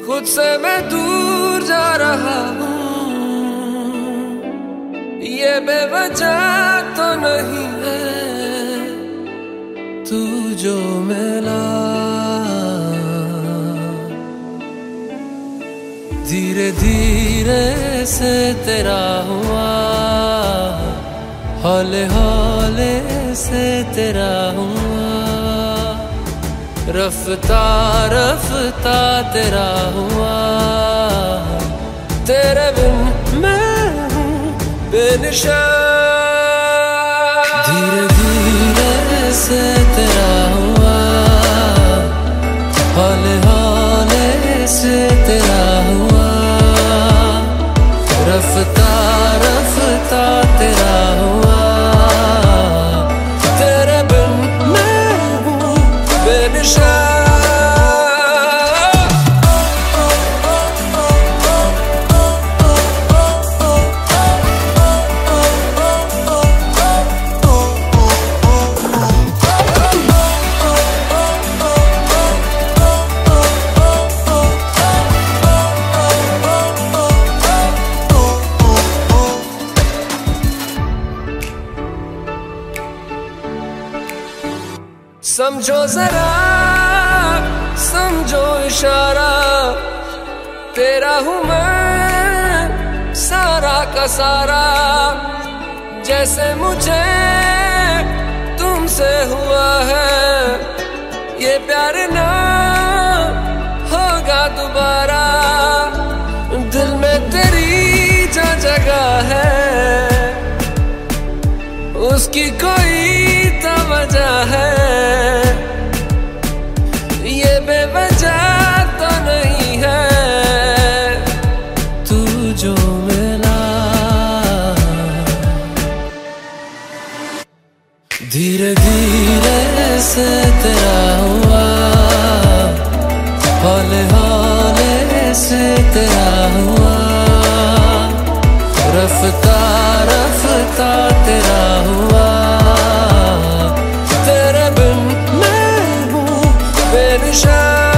खुद से मैं दूर जा रहा हूँ, ये बेवजह तो नहीं है तू जो मिला। धीरे धीरे से तेरा हुआ, हौले हौले से तेरा हुआ, रफ्ता रफ्ता तेरा हुआ। तेरे बिन मैं हूँ बेनिशान। धीरे धीरे से तेरा हुआ, हौले हौले से तेरा हुआ, रफ्ता रफ्ता तेरा हुआ। तेरे बिन मैं हूँ बेनिशान। समझो जरा, समझो इशारा, तेरा हूँ मैं सारा का सारा। जैसे मुझे तुमसे हुआ है, ये प्यार ना होगा दोबारा। दिल में तेरी जो जगह है, उसकी कोई तो वजह है। ये बेवजह तो नहीं है तू जो मिला। धीरे धीरे से तेरा हुआ, हौले हौले से तेरा हुआ, रफ्ता रफ्ता तेरा हुआ। तेरे बिन मैं हूँ बेनिशान।